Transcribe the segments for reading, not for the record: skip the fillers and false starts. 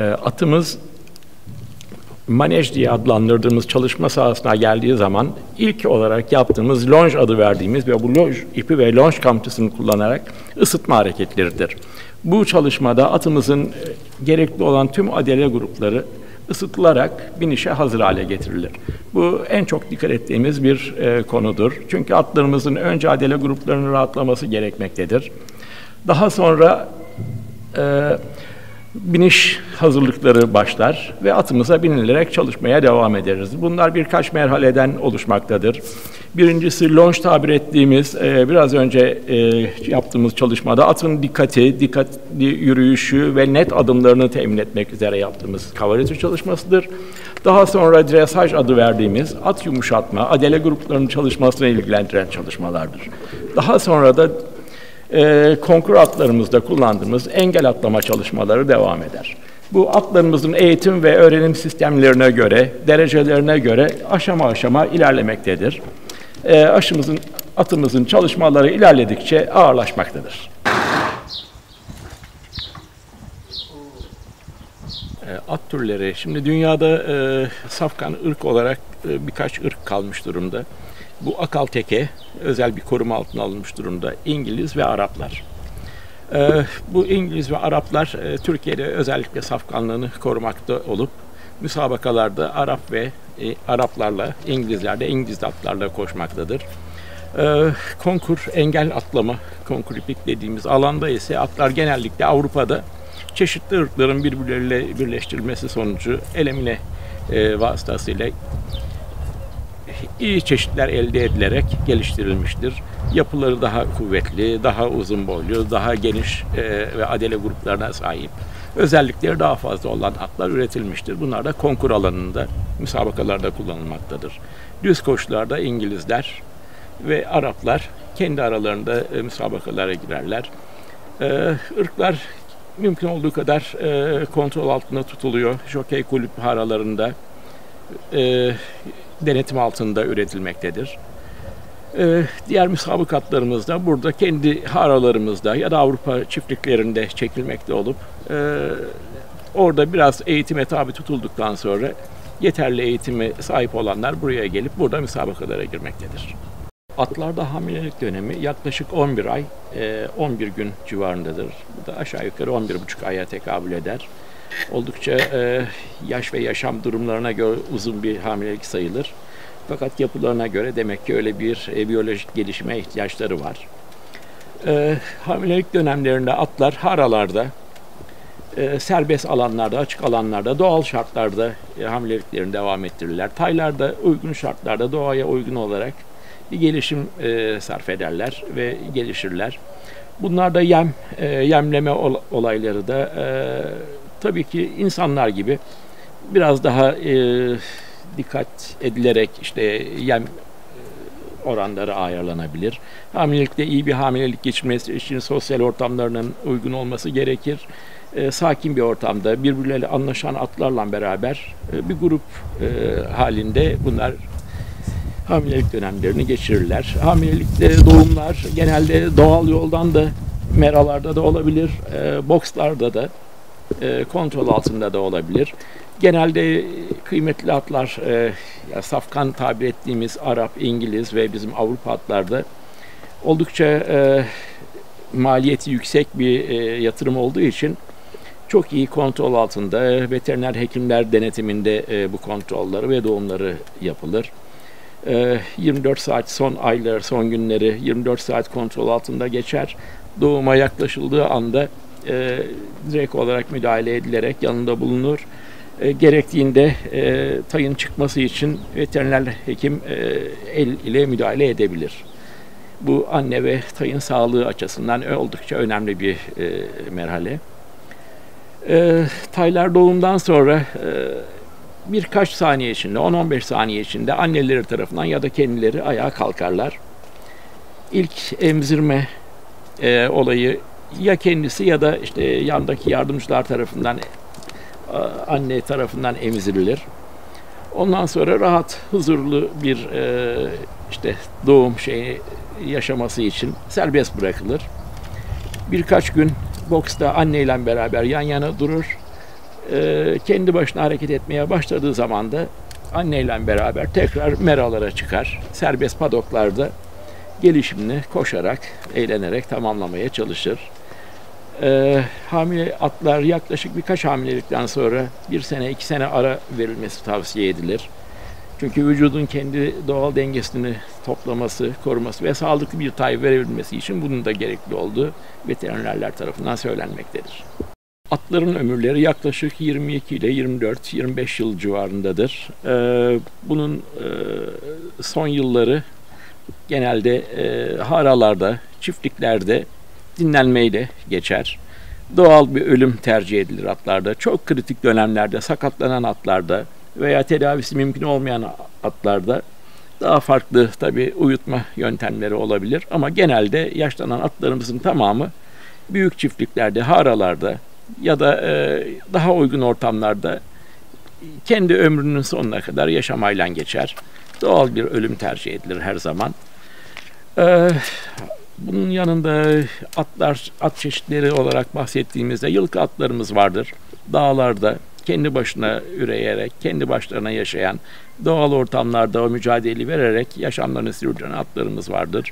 Atımız manej diye adlandırdığımız çalışma sahasına geldiği zaman ilk olarak yaptığımız lonj adı verdiğimiz ve bu lonj ipi ve lonj kamçısını kullanarak ısıtma hareketleridir. Bu çalışmada atımızın gerekli olan tüm adele grupları ısıtılarak binişe hazır hale getirilir. Bu en çok dikkat ettiğimiz bir konudur. Çünkü atlarımızın önce adele gruplarının rahatlaması gerekmektedir. Daha sonra biniş hazırlıkları başlar ve atımıza binilerek çalışmaya devam ederiz. Bunlar birkaç merhaleden oluşmaktadır. Birincisi lonj tabir ettiğimiz biraz önce yaptığımız çalışmada atın dikkatli yürüyüşü ve net adımlarını temin etmek üzere yaptığımız kavaletür çalışmasıdır. Daha sonra dresaj adı verdiğimiz at yumuşatma, adele gruplarının çalışmasına ilgilendiren çalışmalardır. Daha sonra da konkur atlarımızda kullandığımız engel atlama çalışmaları devam eder. Bu atlarımızın eğitim ve öğrenim sistemlerine göre, derecelerine göre aşama aşama ilerlemektedir. Atımızın çalışmaları ilerledikçe ağırlaşmaktadır. At türleri, şimdi dünyada safkan ırk olarak birkaç ırk kalmış durumda. Bu akal teke özel bir koruma altına alınmış durumda. İngiliz ve Araplar. Bu İngiliz ve Araplar Türkiye'de özellikle safkanlığını korumakta olup müsabakalarda Arap ve Araplarla, İngilizler de İngiliz atlarla koşmaktadır. Konkur engel atlama, konkur ipik dediğimiz alanda ise atlar genellikle Avrupa'da çeşitli ırkların birbirleriyle birleştirilmesi sonucu elemine vasıtasıyla iyi çeşitler elde edilerek geliştirilmiştir. Yapıları daha kuvvetli, daha uzun boylu, daha geniş ve adele gruplarına sahip, özellikleri daha fazla olan atlar üretilmiştir. Bunlar da konkur alanında, müsabakalarda kullanılmaktadır. Düz koşularda İngilizler ve Araplar kendi aralarında müsabakalara girerler. Irklar mümkün olduğu kadar kontrol altında tutuluyor. Jokey kulüp haralarında denetim altında üretilmektedir. Diğer müsabakatlarımız da burada kendi haralarımızda ya da Avrupa çiftliklerinde çekilmekte olup orada biraz eğitime tabi tutulduktan sonra yeterli eğitime sahip olanlar buraya gelip burada müsabakalara girmektedir. Atlarda hamilelik dönemi yaklaşık 11 ay, 11 gün civarındadır. Bu da aşağı yukarı 11,5 aya tekabül eder. Oldukça yaş ve yaşam durumlarına göre uzun bir hamilelik sayılır. Fakat yapılarına göre demek ki öyle bir biyolojik gelişime ihtiyaçları var. Hamilelik dönemlerinde atlar haralarda, serbest alanlarda, açık alanlarda, doğal şartlarda hamileliklerini devam ettirirler. Taylarda uygun şartlarda doğaya uygun olarak bir gelişim sarf ederler ve gelişirler. Bunlarda yemleme olayları da tabii ki insanlar gibi biraz daha dikkat edilerek işte yem oranları ayarlanabilir. Hamilelikte iyi bir hamilelik geçirmesi için sosyal ortamlarının uygun olması gerekir. Sakin bir ortamda birbirleriyle anlaşan atlarla beraber bir grup halinde bunlar hamilelik dönemlerini geçirirler. Hamilelikte doğumlar genelde doğal yoldan da meralarda da olabilir, bokslarda da kontrol altında da olabilir. Genelde kıymetli atlar, safkan tabir ettiğimiz Arap, İngiliz ve bizim Avrupa atlarda oldukça maliyeti yüksek bir yatırım olduğu için çok iyi kontrol altında, veteriner hekimler denetiminde bu kontrolleri ve doğumları yapılır. 24 saat son aylar, son günleri 24 saat kontrol altında geçer. Doğuma yaklaşıldığı anda direkt olarak müdahale edilerek yanında bulunur. Gerektiğinde tayın çıkması için veteriner hekim el ile müdahale edebilir. Bu anne ve tayın sağlığı açısından oldukça önemli bir merhale. Taylar doğumdan sonra birkaç saniye içinde, 10-15 saniye içinde anneleri tarafından ya da kendileri ayağa kalkarlar. İlk emzirme olayı ya kendisi ya da işte yandaki yardımcılar tarafından, anne tarafından emzirilir. Ondan sonra rahat, huzurlu bir işte doğum yaşaması için serbest bırakılır. Birkaç gün boksta anneyle beraber yan yana durur. Kendi başına hareket etmeye başladığı zaman da anneyle beraber tekrar meralara çıkar. Serbest padoklarda gelişimini koşarak, eğlenerek tamamlamaya çalışır. Hamile atlar yaklaşık birkaç hamilelikten sonra 1 sene, 2 sene ara verilmesi tavsiye edilir. Çünkü vücudun kendi doğal dengesini toplaması, koruması ve sağlıklı bir tay verebilmesi için bunun da gerekli olduğu veterinerler tarafından söylenmektedir. Atların ömürleri yaklaşık 22 ile 24-25 yıl civarındadır. Bunun son yılları genelde haralarda, çiftliklerde dinlenmeyle geçer. Doğal bir ölüm tercih edilir atlarda. Çok kritik dönemlerde sakatlanan atlarda veya tedavisi mümkün olmayan atlarda daha farklı tabii uyutma yöntemleri olabilir. Ama genelde yaşlanan atlarımızın tamamı büyük çiftliklerde, haralarda ya da daha uygun ortamlarda kendi ömrünün sonuna kadar yaşamayla geçer. Doğal bir ölüm tercih edilir her zaman. Bunun yanında at çeşitleri olarak bahsettiğimizde yılkı atlarımız vardır. Dağlarda kendi başına üreyerek, kendi başlarına yaşayan, doğal ortamlarda o mücadeleyi vererek yaşamlarını sürdüren atlarımız vardır.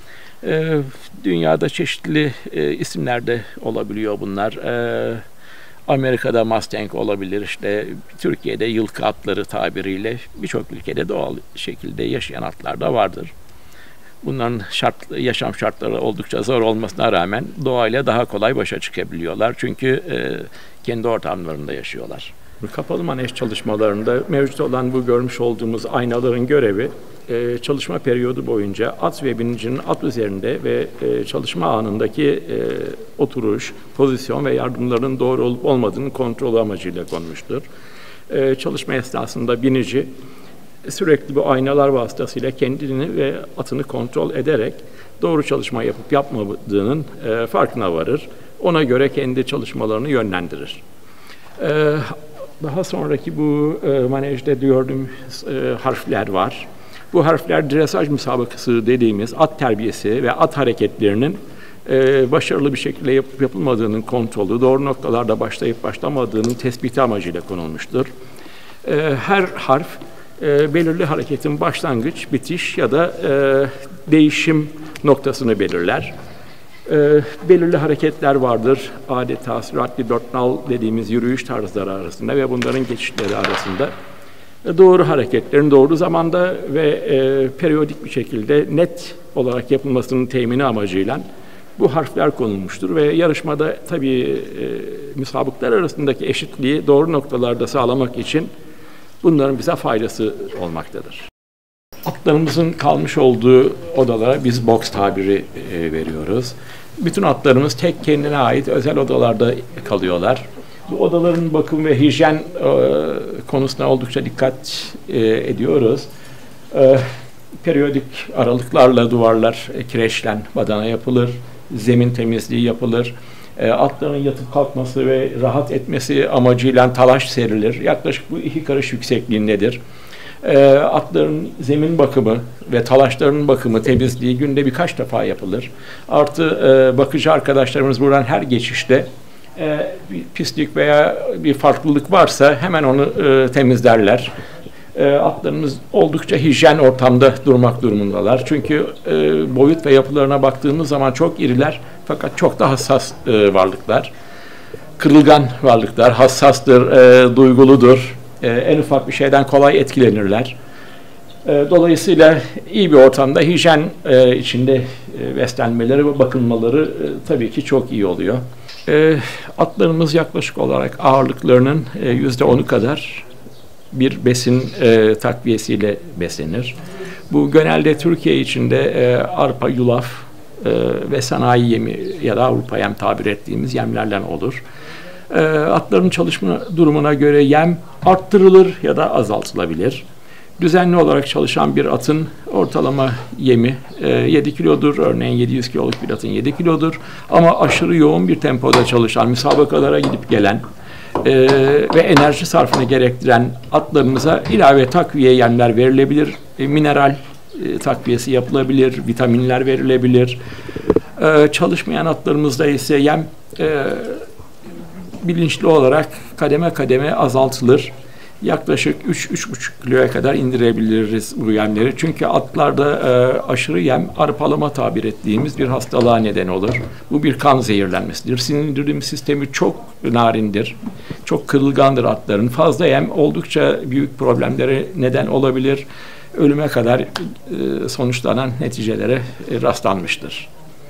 Dünyada çeşitli isimlerde olabiliyor bunlar. Amerika'da Mustang olabilir, işte Türkiye'de yılkı atları tabiriyle birçok ülkede doğal şekilde yaşayan atlar da vardır. Bunların yaşam şartları oldukça zor olmasına rağmen doğayla daha kolay başa çıkabiliyorlar. Çünkü kendi ortamlarında yaşıyorlar. Kapalı manej çalışmalarında mevcut olan bu görmüş olduğumuz aynaların görevi çalışma periyodu boyunca at ve binicinin at üzerinde ve çalışma anındaki oturuş, pozisyon ve yardımların doğru olup olmadığını kontrol amacıyla konmuştur. Çalışma esnasında binici sürekli bu aynalar vasıtasıyla kendini ve atını kontrol ederek doğru çalışma yapıp yapmadığının farkına varır. Ona göre kendi çalışmalarını yönlendirir. Daha sonraki bu manejde gördüğümüz harfler var. Bu harfler dresaj müsabakası dediğimiz at terbiyesi ve at hareketlerinin başarılı bir şekilde yapıp yapılmadığının kontrolü, doğru noktalarda başlayıp başlamadığının tespiti amacıyla konulmuştur. Her harf belirli hareketin başlangıç, bitiş ya da değişim noktasını belirler. Belirli hareketler vardır. Adeta süratli dört nal dediğimiz yürüyüş tarzları arasında ve bunların geçişleri arasında doğru hareketlerin doğru zamanda ve periyodik bir şekilde net olarak yapılmasının temini amacıyla bu harfler konulmuştur ve yarışmada tabii müsabıklar arasındaki eşitliği doğru noktalarda sağlamak için bunların bize faydası olmaktadır. Atlarımızın kalmış olduğu odalara biz box tabiri veriyoruz. Bütün atlarımız tek kendine ait özel odalarda kalıyorlar. Bu odaların bakım ve hijyen konusuna oldukça dikkat ediyoruz. Periyodik aralıklarla duvarlar kireçlen badana yapılır, zemin temizliği yapılır. Atların yatıp kalkması ve rahat etmesi amacıyla talaş serilir. Yaklaşık bu 2 karış yüksekliğindedir. Atların zemin bakımı ve talaşların bakımı, temizliği günde birkaç defa yapılır. Artı bakıcı arkadaşlarımız buradan her geçişte bir pislik veya bir farklılık varsa hemen onu temizlerler. Atlarımız oldukça hijyen ortamda durmak durumundalar. Çünkü boyut ve yapılarına baktığımız zaman çok iriler fakat çok da hassas varlıklar. Kırılgan varlıklar, hassastır, duyguludur. En ufak bir şeyden kolay etkilenirler. Dolayısıyla iyi bir ortamda hijyen içinde beslenmeleri ve bakılmaları tabii ki çok iyi oluyor. Atlarımız yaklaşık olarak ağırlıklarının %10'u kadar bir besin takviyesiyle beslenir. Bu genelde Türkiye içinde arpa, yulaf ve sanayi yemi ya da Avrupa yem tabir ettiğimiz yemlerle olur. Atların çalışma durumuna göre yem arttırılır ya da azaltılabilir. Düzenli olarak çalışan bir atın ortalama yemi 7 kilodur. Örneğin 700 kiloluk bir atın 7 kilodur. Ama aşırı yoğun bir tempoda çalışan, müsabakalara gidip gelen ve enerji sarfını gerektiren atlarımıza ilave takviye yemler verilebilir. Mineral takviyesi yapılabilir, vitaminler verilebilir. Çalışmayan atlarımızda ise yem bilinçli olarak kademe kademe azaltılır. Yaklaşık 3-3,5 kiloya kadar indirebiliriz bu yemleri. Çünkü atlarda aşırı yem arpalama tabir ettiğimiz bir hastalığa neden olur. Bu bir kan zehirlenmesidir. Sindirim sistemi çok narindir. Çok kırılgandır atların. Fazla yem oldukça büyük problemlere neden olabilir. Ölüme kadar sonuçlanan neticelere rastlanmıştır.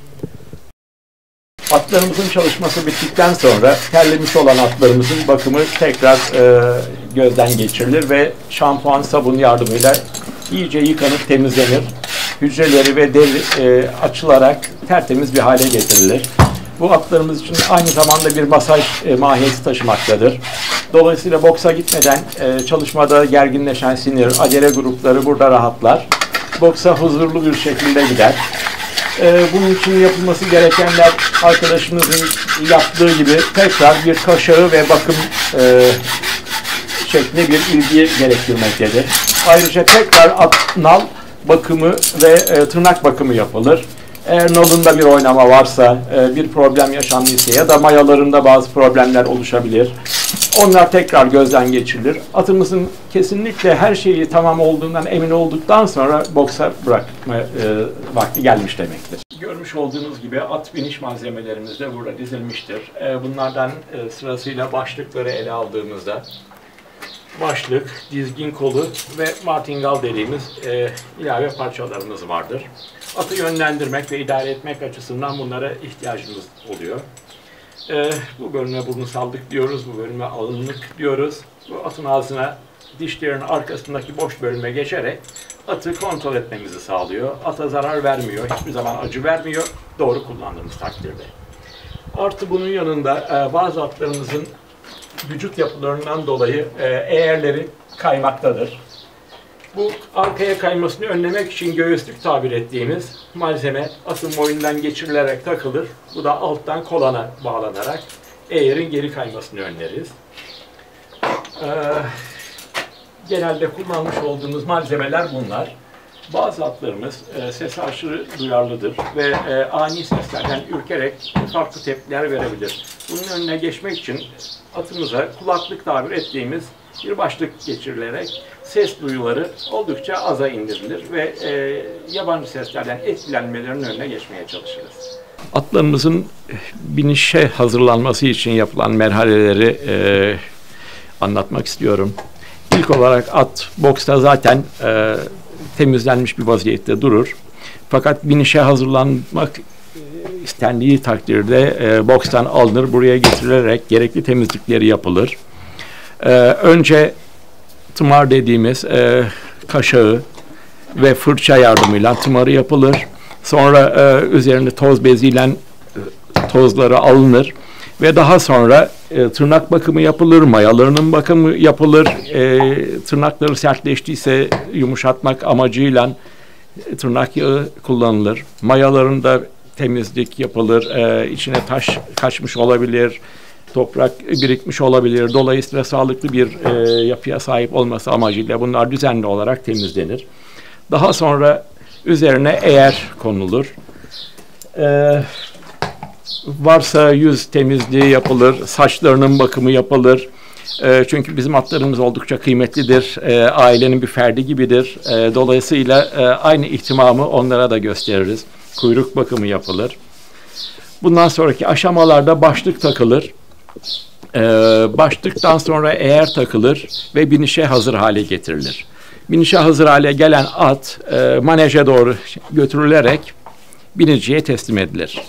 Atlarımızın çalışması bittikten sonra terlemiş olan atlarımızın bakımı tekrar gözden geçirilir ve şampuan, sabun yardımıyla iyice yıkanıp temizlenir. Hücreleri ve deri açılarak tertemiz bir hale getirilir. Bu atlarımız için aynı zamanda bir masaj mahiyeti taşımaktadır. Dolayısıyla boksa gitmeden çalışmada gerginleşen sinir, acele grupları burada rahatlar. Boksa huzurlu bir şekilde gider. Bunun için yapılması gerekenler arkadaşımızın yaptığı gibi tekrar bir kaşağı ve bakım şeklinde bir ilgi gerektirmektedir. Ayrıca tekrar nal bakımı ve tırnak bakımı yapılır. Eğer nalında bir oynama varsa, bir problem yaşandıysa ya da mayalarında bazı problemler oluşabilir. Onlar tekrar gözden geçirilir. Atımızın kesinlikle her şeyi tamam olduğundan emin olduktan sonra boksa bırakma vakti gelmiş demektir. Görmüş olduğunuz gibi at biniş malzemelerimiz de burada dizilmiştir. Bunlardan sırasıyla başlıkları ele aldığımızda başlık, dizgin kolu ve martingal dediğimiz ilave parçalarımız vardır. Atı yönlendirmek ve idare etmek açısından bunlara ihtiyacımız oluyor. Bu bölüme burnusallık diyoruz, bu bölüme alınlık diyoruz. Bu atın ağzına dişlerin arkasındaki boş bölüme geçerek atı kontrol etmemizi sağlıyor. Ata zarar vermiyor, hiçbir zaman acı vermiyor, doğru kullandığımız takdirde. Artı bunun yanında bazı atlarımızın vücut yapılarından dolayı eğerleri kaymaktadır. Bu arkaya kaymasını önlemek için göğüslük tabir ettiğimiz malzeme atın boynundan geçirilerek takılır. Bu da alttan kolana bağlanarak eğerin geri kaymasını önleriz. Genelde kullanmış olduğumuz malzemeler bunlar. Bazı atlarımız sese aşırı duyarlıdır ve ani seslerden ürkerek farklı tepkiler verebilir. Bunun önüne geçmek için atımıza kulaklık tabir ettiğimiz bir başlık geçirilerek ses duyuları oldukça aza indirilir ve yabancı seslerden etkilenmelerinin önüne geçmeye çalışırız. Atlarımızın binişe hazırlanması için yapılan merhaleleri anlatmak istiyorum. İlk olarak at boksta zaten temizlenmiş bir vaziyette durur. Fakat binişe hazırlanmak istendiği takdirde bokstan alınır, buraya getirilerek gerekli temizlikleri yapılır. Önce tımar dediğimiz kaşağı ve fırça yardımıyla tımarı yapılır. Sonra üzerine toz beziyle tozları alınır ve daha sonra tırnak bakımı yapılır, mayalarının bakımı yapılır. Tırnakları sertleştiyse yumuşatmak amacıyla tırnak yağı kullanılır. Mayalarında temizlik yapılır, içine taş kaçmış olabilir, toprak birikmiş olabilir. Dolayısıyla sağlıklı bir yapıya sahip olması amacıyla bunlar düzenli olarak temizlenir. Daha sonra üzerine eğer konulur. Varsa yüz temizliği yapılır, saçlarının bakımı yapılır. Çünkü bizim atlarımız oldukça kıymetlidir, ailenin bir ferdi gibidir. Dolayısıyla aynı ihtimamı onlara da gösteririz. Kuyruk bakımı yapılır. Bundan sonraki aşamalarda başlık takılır. Başlıktan sonra eğer takılır ve binişe hazır hale getirilir. Binişe hazır hale gelen at maneje doğru götürülerek biniciye teslim edilir.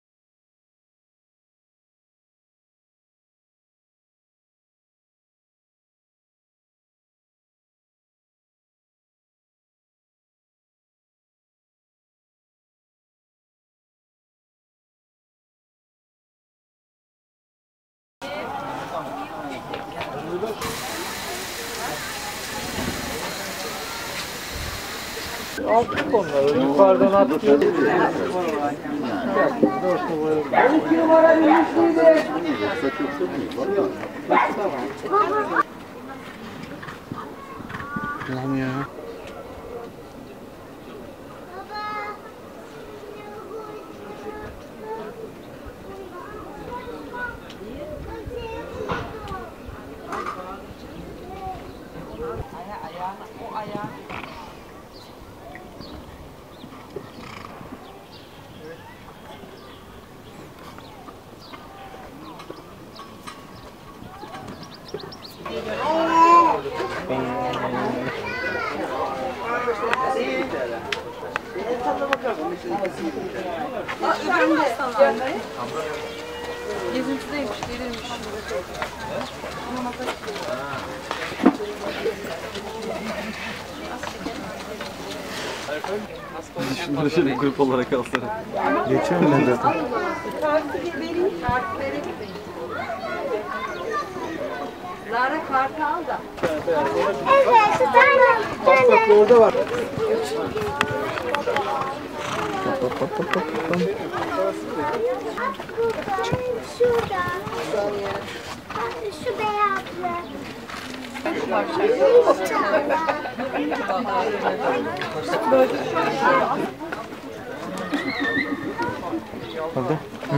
Attık onları, yukarıdan attık. Tamam ya. Gezintideymiş, gelirmiş. Şunları şöyle grup olarak alsana. Geçiyorum ben zaten. Lara kartı al da. Bak orada var. Şurada. Şu beyazlı. Orada.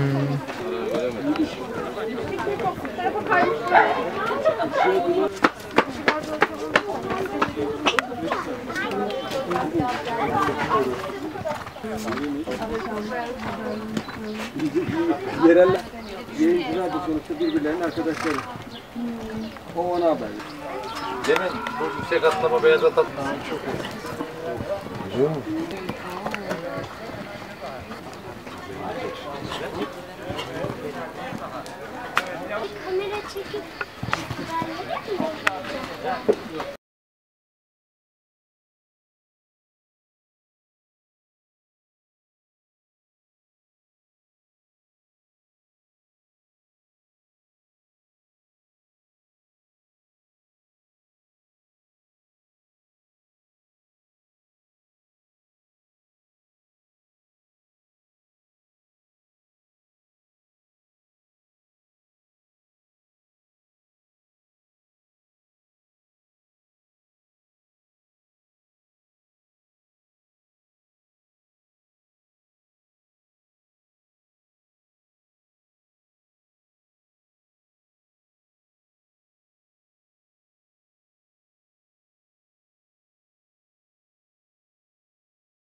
Yereller. Yayıncılar da sonuçta birbirlerinin arkadaşları. O ona haber. Demin bu yüksek atlama beyaz atlama. Çok iyi.